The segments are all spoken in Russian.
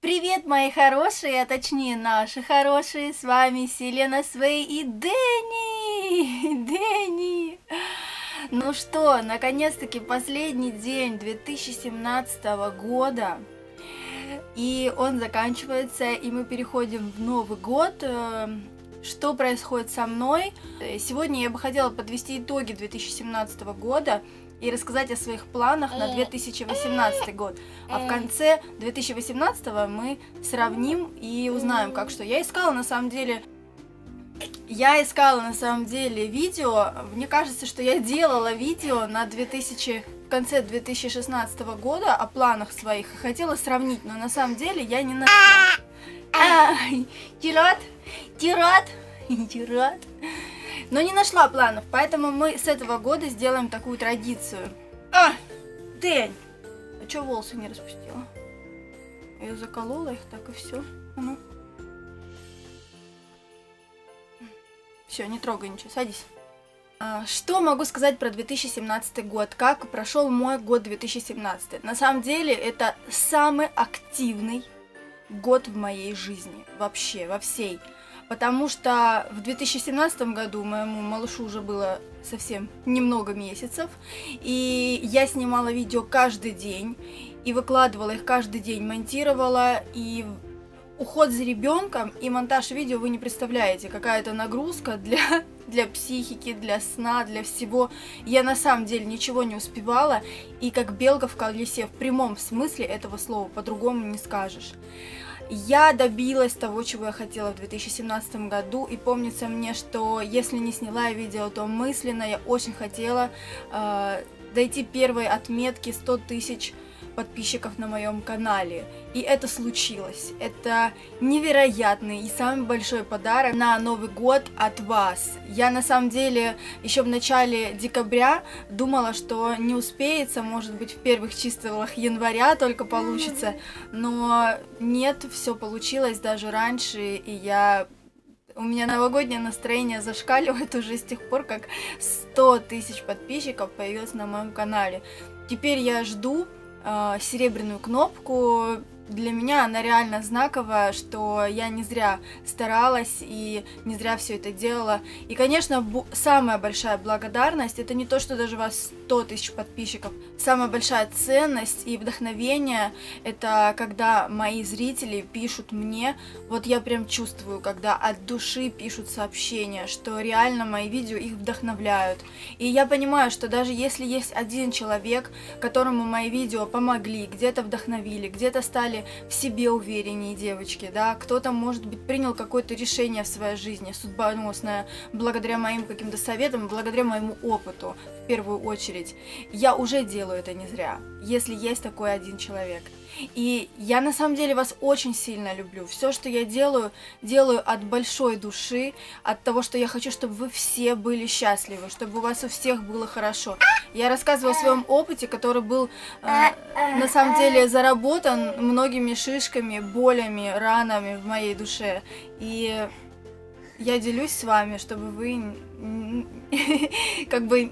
Привет, мои хорошие, а точнее наши хорошие, с вами Селена Свей и Дэнни. Ну что, наконец-таки последний день 2017 года, и он заканчивается, и мы переходим в Новый год. Что происходит со мной? Сегодня я бы хотела подвести итоги 2017 года и рассказать о своих планах на 2018 год. А в конце 2018 мы сравним и узнаем, как что. Я искала на самом деле видео. Мне кажется, что я делала видео на в конце 2016 года о планах своих и хотела сравнить, но на самом деле я не нашла. Тират. Но не нашла планов, поэтому мы с этого года сделаем такую традицию. Дэнь! А чё волосы не распустила? Я заколола их, так и все. Ну. Все, не трогай ничего, садись. Что могу сказать про 2017 год? Как прошел мой год 2017? На самом деле, это самый активный год в моей жизни. Вообще, во всей. Потому что в 2017 году моему малышу уже было совсем немного месяцев, и я снимала видео каждый день, и выкладывала их каждый день, монтировала, и уход за ребенком и монтаж видео, вы не представляете, какая это нагрузка для психики, для сна, для всего. Я на самом деле ничего не успевала, и как белка в колесе, в прямом смысле этого слова, по-другому не скажешь. Я добилась того, чего я хотела в 2017 году, и помнится мне, что если не сняла я видео, то мысленно я очень хотела дойти первой отметки 100 тысяч подписчиков на моем канале. И это случилось. Это невероятный и самый большой подарок на Новый год от вас. Я на самом деле еще в начале декабря думала, что не успеется, может быть в первых числах января только получится, но нет, все получилось даже раньше, и у меня новогоднее настроение зашкаливает уже с тех пор, как 100 тысяч подписчиков появилось на моем канале. Теперь я жду серебряную кнопку. Для меня она реально знаковая, что я не зря старалась и не зря все это делала. И, конечно, самая большая благодарность — это не то, что даже у вас 100 тысяч подписчиков. Самая большая ценность и вдохновение — это когда мои зрители пишут мне, вот я прям чувствую, когда от души пишут сообщения, что реально мои видео их вдохновляют. И я понимаю, что даже если есть один человек, которому мои видео помогли, где-то вдохновили, где-то стали в себе увереннее девочки, да, кто-то, может быть, принял какое-то решение в своей жизни, судьбоносное, благодаря моим каким-то советам, благодаря моему опыту, в первую очередь. Я уже делаю это не зря, если есть такой один человек. И я на самом деле вас очень сильно люблю. Все, что я делаю от большой души, от того, что я хочу, чтобы вы все были счастливы, чтобы у вас у всех было хорошо. Я рассказываю о своем опыте, который был на самом деле заработан многими шишками, болями, ранами в моей душе. И я делюсь с вами, чтобы вы как бы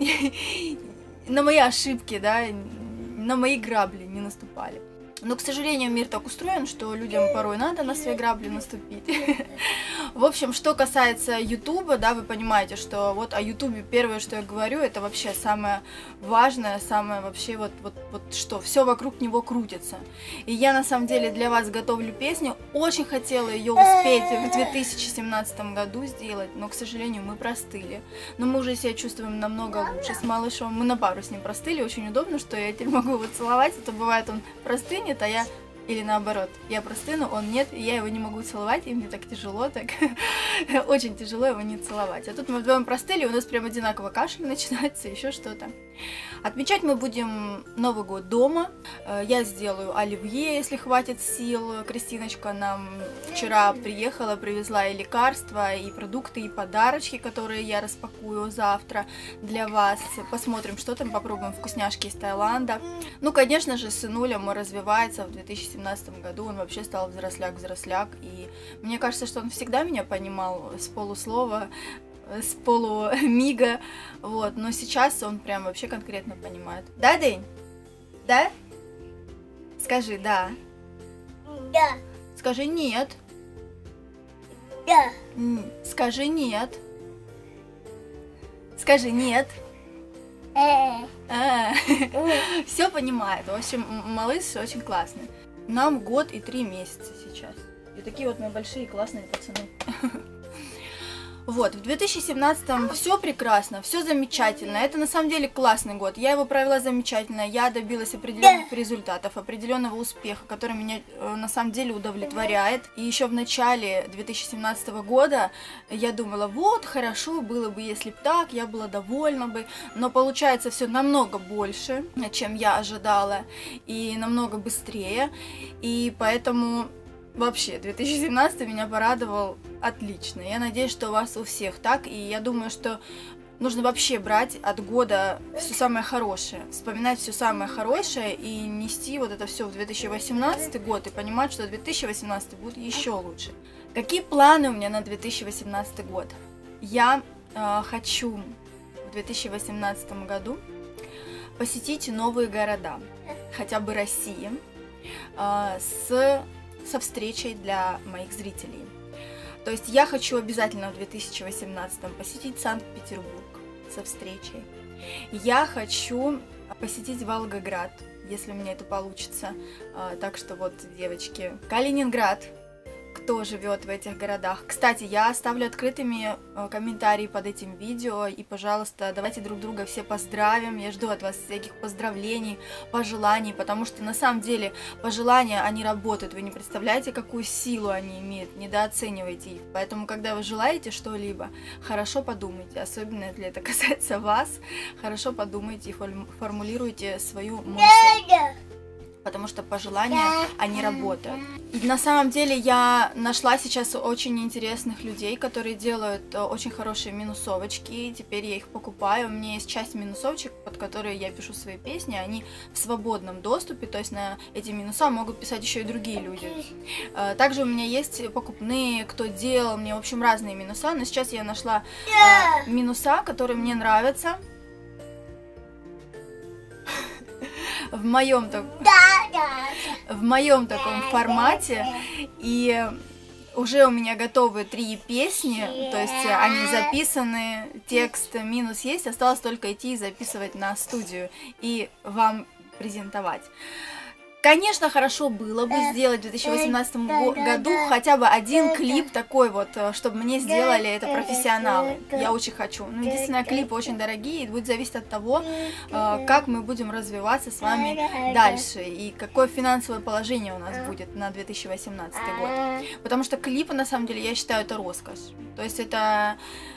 на мои ошибки, да, на мои грабли не наступали. Но, к сожалению, мир так устроен, что людям порой надо на свои грабли наступить. В общем, что касается Ютуба, да, вы понимаете, что вот о Ютубе первое, что я говорю, это вообще самое важное, самое вообще вот что, все вокруг него крутится. И я на самом деле для вас готовлю песню, очень хотела ее успеть в 2017 году сделать, но, к сожалению, мы простыли. Но мы уже себя чувствуем намного лучше с малышом, мы на пару с ним простыли, очень удобно, что я теперь могу его целовать, а то бывает он простынет, а я, или наоборот, я простыну, он нет, и я его не могу целовать, и мне так тяжело, так очень тяжело его не целовать. А тут мы вдвоем простыли, у нас прям одинаково кашель начинается, еще что-то. Отмечать мы будем Новый год дома. Я сделаю оливье, если хватит сил. Кристиночка нам вчера приехала, привезла и лекарства, и продукты, и подарочки, которые я распакую завтра для вас. Посмотрим, что там, попробуем вкусняшки из Таиланда. Ну, конечно же, сынуля мой развивается. В 2017 году он вообще стал взросляк, и мне кажется, что он всегда меня понимал с полуслова, с полумига, вот, но сейчас он прям вообще конкретно понимает. Да, Дэнь? Да? Скажи, да. Да. Скажи нет. Да. Скажи нет. Скажи нет. Все понимает. В общем, малыш очень классный. Нам год и 3 месяца сейчас. И такие вот мы большие классные пацаны. Вот, в 2017-м все прекрасно, все замечательно. Это на самом деле классный год. Я его провела замечательно. Я добилась определенных результатов, определенного успеха, который меня на самом деле удовлетворяет. И еще в начале 2017 года я думала, вот, хорошо было бы, если бы так, я была довольна бы. Но получается все намного больше, чем я ожидала, и намного быстрее. И поэтому... Вообще, 2017 меня порадовал отлично. Я надеюсь, что у вас у всех так. И я думаю, что нужно вообще брать от года все самое хорошее. Вспоминать все самое хорошее и нести вот это все в 2018 год. И понимать, что 2018 будет еще лучше. Какие планы у меня на 2018 год? Я хочу в 2018 году посетить новые города. Хотя бы России. Со встречей для моих зрителей. То есть я хочу обязательно в 2018 посетить Санкт-Петербург со встречей. Я хочу посетить Волгоград, если у меня это получится. Так что вот, девочки, Калининград. Кто живет в этих городах. Кстати, я оставлю открытыми комментарии под этим видео. И, пожалуйста, давайте друг друга все поздравим. Я жду от вас всяких поздравлений, пожеланий. Потому что, на самом деле, пожелания, они работают. Вы не представляете, какую силу они имеют. Недооценивайте их. Поэтому, когда вы желаете что-либо, хорошо подумайте. Особенно, если это касается вас. Хорошо подумайте и формулируйте свою мысль. Потому что пожелания, они работают. И на самом деле я нашла сейчас очень интересных людей, которые делают очень хорошие минусовочки. Теперь я их покупаю. У меня есть часть минусовочек, под которые я пишу свои песни. Они в свободном доступе, то есть на эти минуса могут писать еще и другие люди. Также у меня есть покупные, кто делал мне, в общем, разные минуса. Но сейчас я нашла минуса, которые мне нравятся. В моем таком формате, и уже у меня готовы 3 песни, то есть они записаны, текст минус есть, осталось только идти и записывать на студию и вам презентовать. Конечно, хорошо было бы сделать в 2018 году хотя бы один клип такой вот, чтобы мне сделали это профессионалы. Я очень хочу. Но единственное, клипы очень дорогие, и будет зависеть от того, как мы будем развиваться с вами дальше, и какое финансовое положение у нас будет на 2018 год. Потому что клипы, на самом деле, я считаю, это роскошь. То есть это...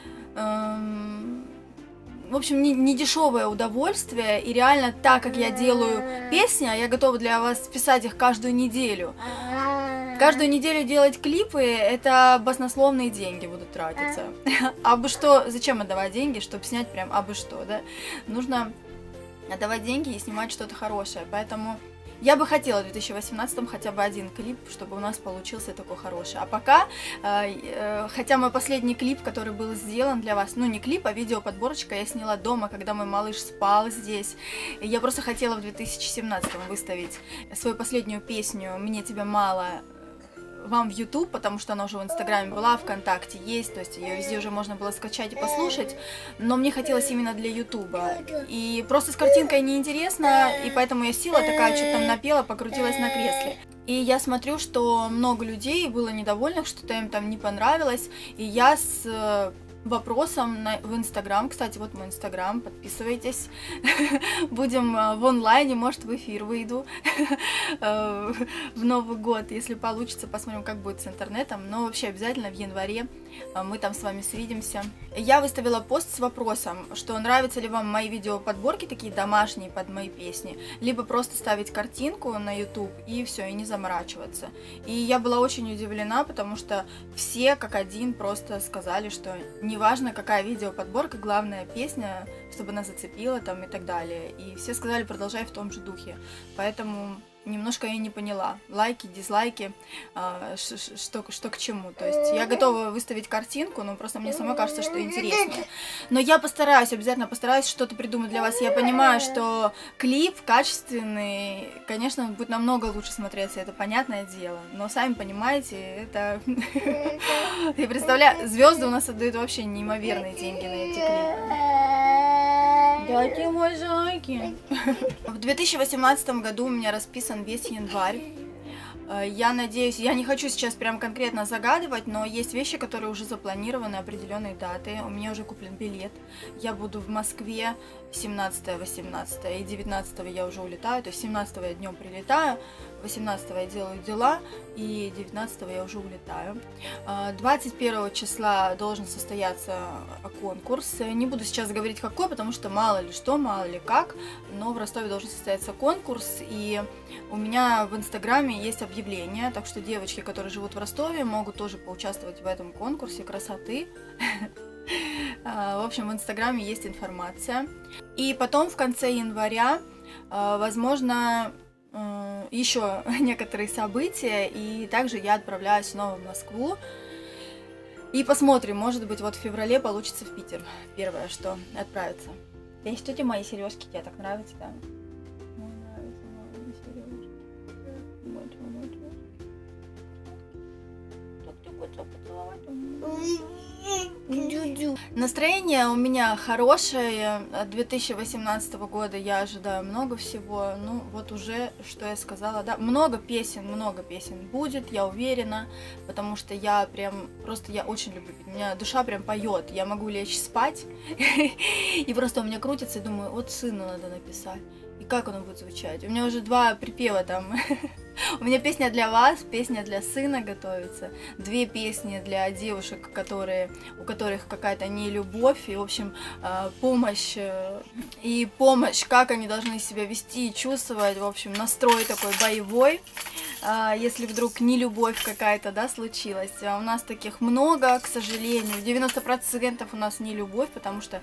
В общем, не дешевое удовольствие, и реально так, как я делаю песни, я готова для вас писать их каждую неделю. Каждую неделю делать клипы, это баснословные деньги будут тратиться. Абы что, зачем отдавать деньги, чтобы снять прям абы что, да? Нужно отдавать деньги и снимать что-то хорошее, поэтому... Я бы хотела в 2018 хотя бы один клип, чтобы у нас получился такой хороший. А пока, хотя мой последний клип, который был сделан для вас, ну не клип, а видеоподборочка, я сняла дома, когда мой малыш спал здесь. И я просто хотела в 2017 выставить свою последнюю песню «Мне тебя мало» вам в YouTube, потому что она уже в Инстаграме была, ВКонтакте есть, то есть ее везде уже можно было скачать и послушать, но мне хотелось именно для Ютуба. И просто с картинкой неинтересно, и поэтому я села такая, что-то там напела, покрутилась на кресле. И я смотрю, что много людей было недовольных, что-то им там не понравилось, и я с вопросом в Инстаграм, кстати, вот мой Инстаграм, подписывайтесь, будем в онлайне, может в эфир выйду в Новый год, если получится, посмотрим, как будет с интернетом, но вообще обязательно в январе мы там с вами свидимся. Я выставила пост с вопросом, что нравятся ли вам мои видеоподборки, такие домашние под мои песни, либо просто ставить картинку на YouTube и все, и не заморачиваться. И я была очень удивлена, потому что все как один просто сказали, что неважно какая видеоподборка, главная песня, чтобы она зацепила там и так далее. И все сказали, продолжай в том же духе. Поэтому немножко я не поняла. Лайки, дизлайки, что к чему. То есть я готова выставить картинку, но просто мне самой кажется, что интереснее. Но я постараюсь, обязательно постараюсь что-то придумать для вас. Я понимаю, что клип качественный, конечно, будет намного лучше смотреться, это понятное дело. Но сами понимаете, это... Я представляю, звезды у нас отдают вообще неимоверные деньги на эти клипы. Дайте мой зайки. В 2018 году у меня расписан весь январь. Я надеюсь, я не хочу сейчас прям конкретно загадывать, но есть вещи, которые уже запланированы, определенные даты. У меня уже куплен билет. Я буду в Москве 17, 18 и 19 я уже улетаю. То есть 17 я днем прилетаю, 18 я делаю дела и 19 я уже улетаю. 21 числа должен состояться конкурс. Не буду сейчас говорить какой, потому что мало ли что, мало ли как, но в Ростове должен состояться конкурс, и у меня в Инстаграме есть объявление, так что девочки, которые живут в Ростове, могут тоже поучаствовать в этом конкурсе красоты. В общем, в Инстаграме есть информация. И потом в конце января, возможно, еще некоторые события, и также я отправляюсь снова в Москву. И посмотрим, может быть, вот в феврале получится в Питер. Первое, что отправиться. Да что тебе мои сережки, тебе так нравятся, да? Настроение у меня хорошее. От 2018 года я ожидаю много всего. Ну, вот уже, что я сказала, да, много песен будет, я уверена, потому что я прям, просто я очень люблю петь. У меня душа прям поет. Я могу лечь спать, и просто у меня крутится, и думаю, вот сыну надо написать. И как оно будет звучать? У меня уже 2 припева там. У меня песня для вас, песня для сына готовится, 2 песни для девушек, у которых какая-то нелюбовь, и, в общем, помощь, как они должны себя вести и чувствовать, в общем, настрой такой боевой, если вдруг нелюбовь какая-то, да, случилась. А у нас таких много, к сожалению, 90% у нас нелюбовь, потому что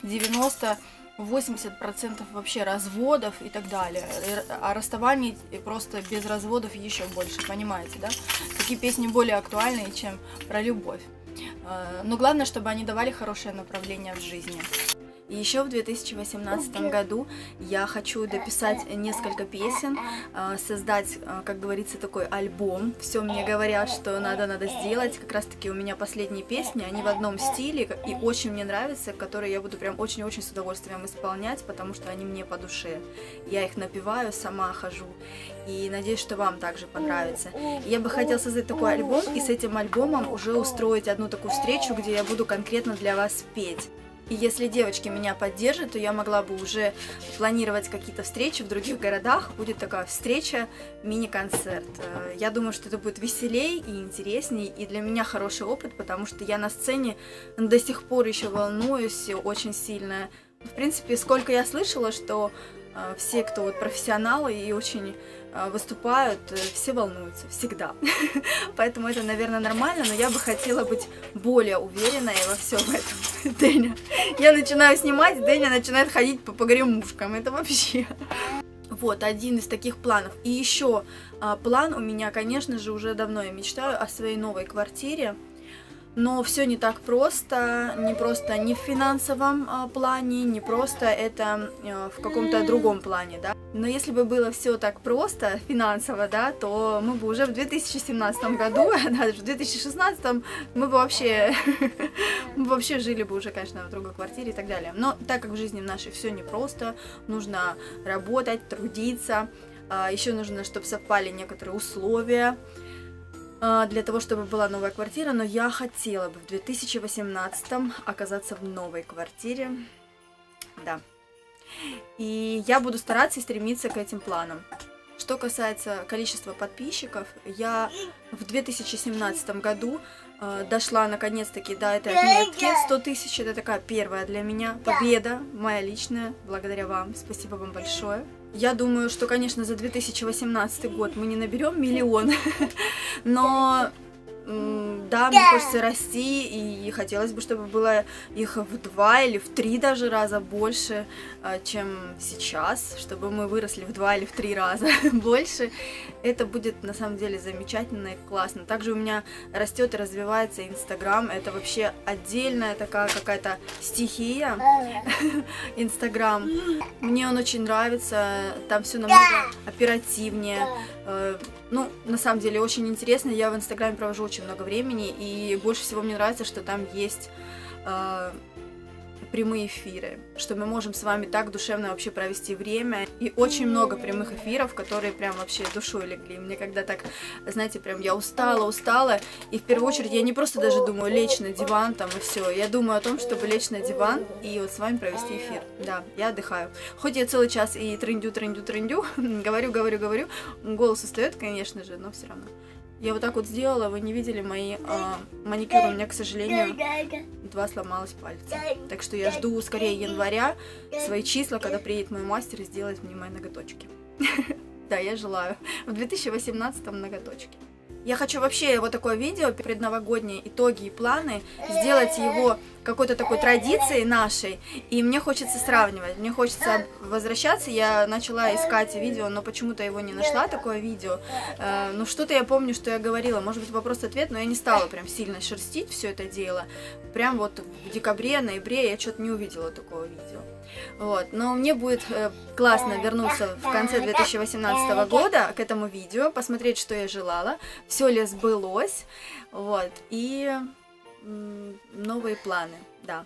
80% вообще разводов и так далее. А расставаний просто без разводов еще больше, понимаете, да? Такие песни более актуальные, чем про любовь. Но главное, чтобы они давали хорошее направление в жизни. И еще в 2018 году я хочу дописать несколько песен, создать, как говорится, такой альбом. Все мне говорят, что надо сделать. Как раз таки у меня последние песни, они в одном стиле и очень мне нравятся, которые я буду прям очень-очень с удовольствием исполнять, потому что они мне по душе. Я их напеваю, сама хожу. И надеюсь, что вам также понравится. И я бы хотела создать такой альбом и с этим альбомом уже устроить одну такую встречу, где я буду конкретно для вас петь. И если девочки меня поддержат, то я могла бы уже планировать какие-то встречи в других городах. Будет такая встреча, мини-концерт. Я думаю, что это будет веселей и интересней, и для меня хороший опыт, потому что я на сцене до сих пор еще волнуюсь очень сильно. В принципе, сколько я слышала, что все, кто вот профессионалы и очень выступают, все волнуются, всегда. Поэтому это, наверное, нормально, но я бы хотела быть более уверенной во всем этом. Дэня. Я начинаю снимать, Дэня начинает ходить по погремушкам. Это вообще... Вот, один из таких планов. И еще план у меня, конечно же, уже давно я мечтаю о своей новой квартире. Но все не так просто, не просто не в финансовом плане, не просто это в каком-то другом плане, да. Но если бы было все так просто финансово, да, то мы бы уже в 2017 году, даже в 2016 мы бы вообще жили бы уже, конечно, в другой квартире и так далее. Но так как в жизни нашей все непросто, нужно работать, трудиться, еще нужно, чтобы совпали некоторые условия для того, чтобы была новая квартира, но я хотела бы в 2018 оказаться в новой квартире, да. И я буду стараться и стремиться к этим планам. Что касается количества подписчиков, я в 2017 году дошла наконец-таки до этой отметки 100 тысяч. Это такая первая для меня победа, моя личная, благодаря вам. Спасибо вам большое. Я думаю, что, конечно, за 2018 год мы не наберем 1 000 000, но да, мне хочется расти, и хотелось бы, чтобы было их в 2 или в 3 даже раза больше, чем сейчас, чтобы мы выросли в 2 или в 3 раза больше. Это будет на самом деле замечательно и классно. Также у меня растет и развивается Инстаграм. Это вообще отдельная такая какая-то стихия. Инстаграм. Мне он очень нравится. Там все намного оперативнее. Ну, на самом деле, очень интересно. Я в Инстаграме провожу очень много времени, и больше всего мне нравится, что там есть прямые эфиры, что мы можем с вами так душевно вообще провести время, и очень много прямых эфиров, которые прям вообще душой легли. Мне когда так, знаете, прям я устала, и в первую очередь я не просто даже думаю лечь на диван там и все, я думаю о том, чтобы лечь на диван и вот с вами провести эфир. Да, я отдыхаю. Хоть я целый час и трындю, говорю, голос устает, конечно же, но все равно. Я вот так вот сделала, вы не видели мои маникюры, у меня, к сожалению, 2 сломалось пальца. Так что я жду скорее января, свои числа, когда приедет мой мастер и сделает мне мои ноготочки. Да, я желаю. В 2018 ноготочки. Я хочу вообще вот такое видео, предновогодние итоги и планы, сделать его какой-то такой традицией нашей, и мне хочется сравнивать, мне хочется возвращаться. Я начала искать видео, но почему-то его не нашла, такое видео. Ну, что-то я помню, что я говорила, может быть, вопрос-ответ, но я не стала прям сильно шерстить все это дело. Прям вот в декабре, ноябре я что-то не увидела такого видео. Вот. Но мне будет классно вернуться в конце 2018 года к этому видео, посмотреть, что я желала, все ли сбылось, вот, и новые планы, да.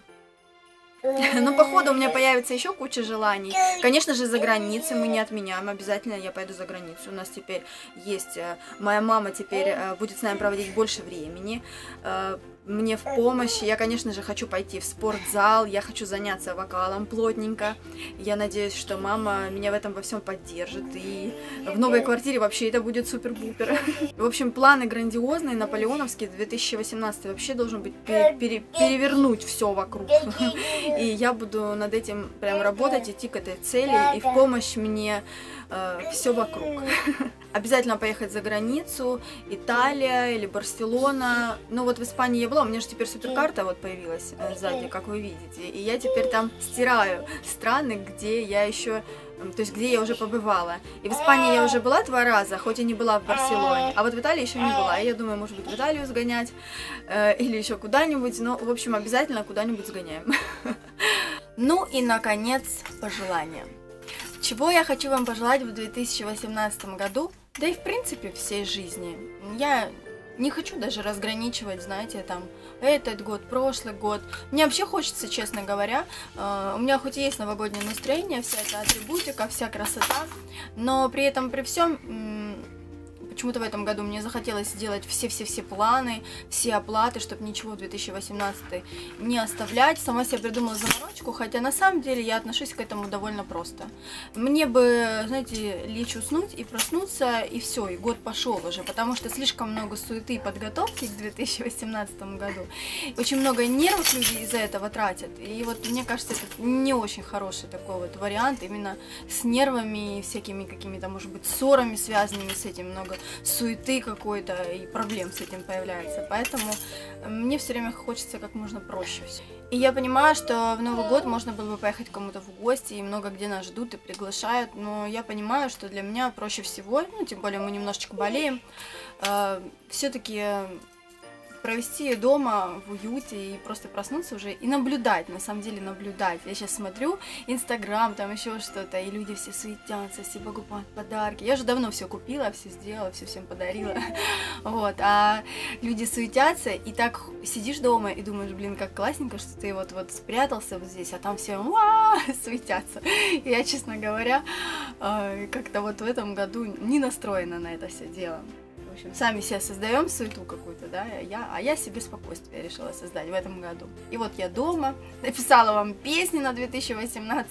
Но походу у меня появится еще куча желаний. Конечно же, за границей мы не отменяем, обязательно я пойду за границу. У нас теперь есть, моя мама теперь будет с нами проводить больше времени. Мне в помощь. Я, конечно же, хочу пойти в спортзал, я хочу заняться вокалом плотненько. Я надеюсь, что мама меня в этом во всем поддержит. И в новой квартире вообще это будет супер-пупер. В общем, планы грандиозные, наполеоновские. 2018 вообще должен быть перевернуть все вокруг. И я буду над этим прям работать, идти к этой цели. И в помощь мне все вокруг. Обязательно поехать за границу, Италия или Барселона. Ну вот в Испании я была, у меня же теперь суперкарта вот появилась сзади, как вы видите. И я теперь там стираю страны, где я еще, то есть где я уже побывала. И в Испании я уже была 2 раза, хоть и не была в Барселоне. А вот в Италии еще не была. И я думаю, может быть, в Италию сгонять или еще куда-нибудь. Но, в общем, обязательно куда-нибудь сгоняем. Ну и, наконец, пожелания. Чего я хочу вам пожелать в 2018 году, да и в принципе всей жизни. Я не хочу даже разграничивать, знаете, там, этот год, прошлый год. Мне вообще хочется, честно говоря, у меня хоть и есть новогоднее настроение, вся эта атрибутика, вся красота, но при этом, при всем, почему-то в этом году мне захотелось сделать все планы, все оплаты, чтобы ничего в 2018 не оставлять. Сама себе придумала заморочку, хотя на самом деле я отношусь к этому довольно просто. Мне бы, знаете, лечь уснуть и проснуться, и все, и год пошел уже, потому что слишком много суеты и подготовки к 2018 году. Очень много нервов люди из-за этого тратят. И вот мне кажется, это не очень хороший такой вот вариант, именно с нервами и всякими какими-то, может быть, ссорами, связанными с этим, много суеты какой-то и проблем с этим появляется. Поэтому мне все время хочется как можно проще все. И я понимаю, что в Новый год можно было бы поехать к кому-то в гости, и много где нас ждут и приглашают, но я понимаю, что для меня проще всего, ну, тем более мы немножечко болеем, все-таки провести дома в уюте и просто проснуться уже и наблюдать, на самом деле наблюдать. Я сейчас смотрю Инстаграм, там еще что-то, и люди все суетятся, все покупают подарки. Я же давно все купила, все сделала, все всем подарила. Вот, а люди суетятся, и так сидишь дома и думаешь, блин, как классненько, что ты вот спрятался вот здесь, а там все суетятся. И я, честно говоря, как-то вот в этом году не настроена на это все дело. В общем, сами себе создаем суету какую-то, да, а я себе спокойствие решила создать в этом году. И вот я дома написала вам песни на 2018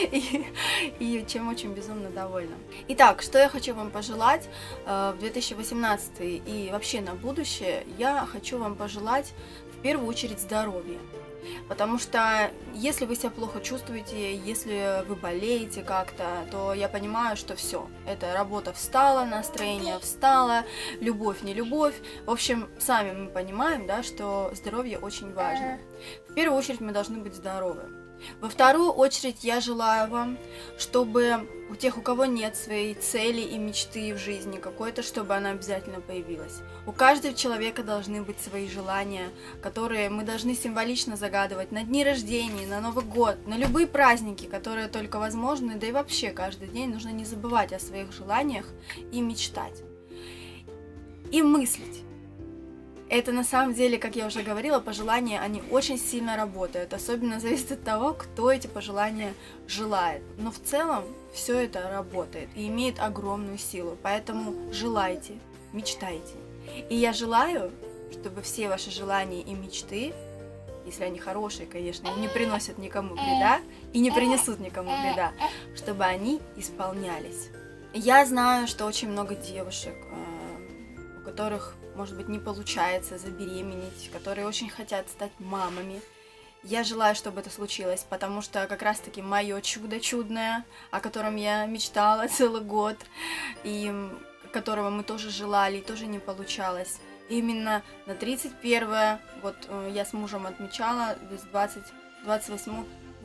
и чем очень безумно довольна. Итак, что я хочу вам пожелать в 2018 и вообще на будущее? Я хочу вам пожелать в первую очередь здоровья. Потому что если вы себя плохо чувствуете, если вы болеете как-то, то я понимаю, что все, эта работа встала, настроение встало, любовь, не любовь. В общем, сами мы понимаем, да, что здоровье очень важно. В первую очередь мы должны быть здоровы. Во вторую очередь я желаю вам, чтобы у тех, у кого нет своей цели и мечты в жизни какой-то, чтобы она обязательно появилась. У каждого человека должны быть свои желания, которые мы должны символично загадывать на дни рождения, на Новый год, на любые праздники, которые только возможны, да и вообще каждый день нужно не забывать о своих желаниях и мечтать. И мыслить. Это на самом деле, как я уже говорила, пожелания, они очень сильно работают. Особенно зависит от того, кто эти пожелания желает. Но в целом все это работает и имеет огромную силу. Поэтому желайте, мечтайте. И я желаю, чтобы все ваши желания и мечты, если они хорошие, конечно, и не приносят никому вреда, и не принесут никому вреда, чтобы они исполнялись. Я знаю, что очень много девушек, у которых, может быть, не получается забеременеть, которые очень хотят стать мамами. Я желаю, чтобы это случилось, потому что как раз-таки мое чудо чудное, о котором я мечтала целый год, и которого мы тоже желали, и тоже не получалось. Именно на 31-е, вот я с мужем отмечала, 28,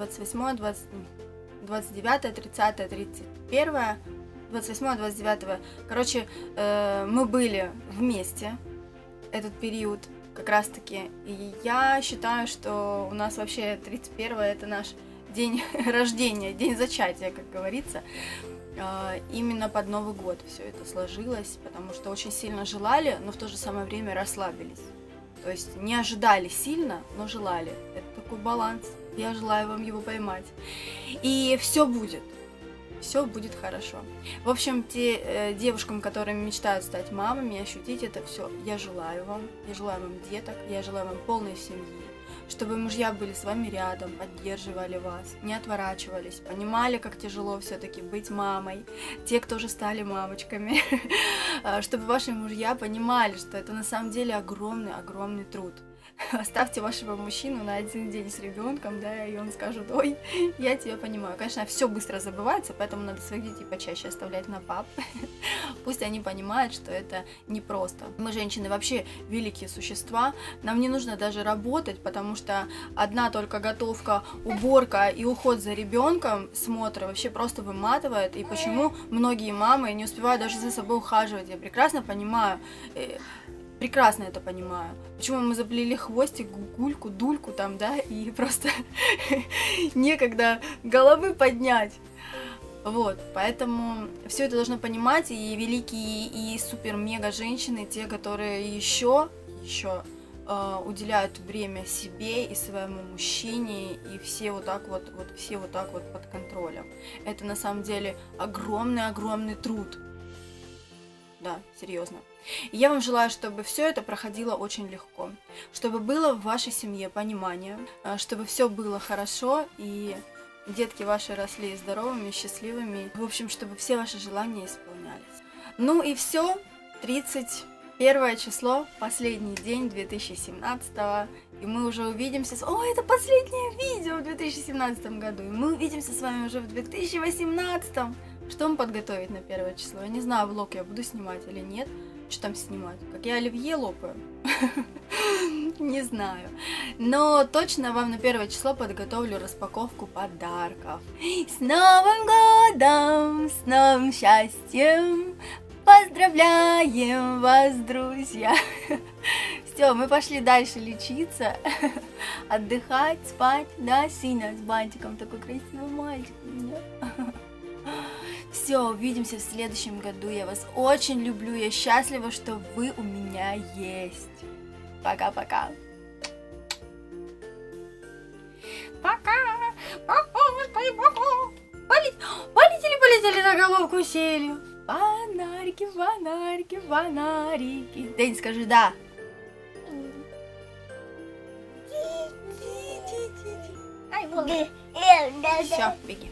29, 30, 31, 28-29. Короче, мы были вместе этот период как раз-таки. И я считаю, что у нас вообще 31 это наш день рождения, день зачатия, как говорится. Именно под Новый год все это сложилось, потому что очень сильно желали, но в то же самое время расслабились. То есть не ожидали сильно, но желали. Это такой баланс. Я желаю вам его поймать. И все будет хорошо. В общем, те девушкам, которые мечтают стать мамами, ощутить это все, я желаю вам деток, я желаю вам полной семьи, чтобы мужья были с вами рядом, поддерживали вас, не отворачивались, понимали, как тяжело все-таки быть мамой, те, кто уже стали мамочками, чтобы ваши мужья понимали, что это на самом деле огромный труд. Оставьте вашего мужчину на один день с ребенком, да, и он скажет: ой, я тебя понимаю. Конечно, все быстро забывается, поэтому надо своих детей почаще оставлять на пап. Пусть они понимают, что это непросто. Мы, женщины, вообще великие существа. Нам не нужно даже работать, потому что одна только готовка, уборка и уход за ребенком, смотр вообще просто выматывает. И почему многие мамы не успевают даже за собой ухаживать? Я прекрасно понимаю. Прекрасно это понимаю. Почему мы заплели хвостик, гульку, дульку там, да, и просто некогда головы поднять. Вот, поэтому все это должно понимать и великие, и супер-мега женщины, те, которые еще уделяют время себе и своему мужчине, и все вот так вот под контролем. Это на самом деле огромный труд. Да, серьезно. И я вам желаю, чтобы все это проходило очень легко, чтобы было в вашей семье понимание, чтобы все было хорошо, и детки ваши росли здоровыми, счастливыми. В общем, чтобы все ваши желания исполнялись. Ну и все, 31 число, последний день 2017-го, и мы уже увидимся это последнее видео в 2017 году, и мы увидимся с вами уже в 2018. Что вам подготовить на 1 число? Я не знаю, влог я буду снимать или нет. Что там снимать? Как я оливье лопаю? Не знаю. Но точно вам на 1 число подготовлю распаковку подарков. С Новым годом! С новым счастьем! Поздравляем вас, друзья! Все, мы пошли дальше лечиться, отдыхать, спать. Да, Синя с бантиком, такой красивый мальчик у меня. Все, увидимся в следующем году. Я вас очень люблю. Я счастлива, что вы у меня есть. Пока-пока. Пока. Полетели на головку сели. Фонарики, фонарики, фонарики. Дэнни, скажи да. Ай, вот. Все, беги.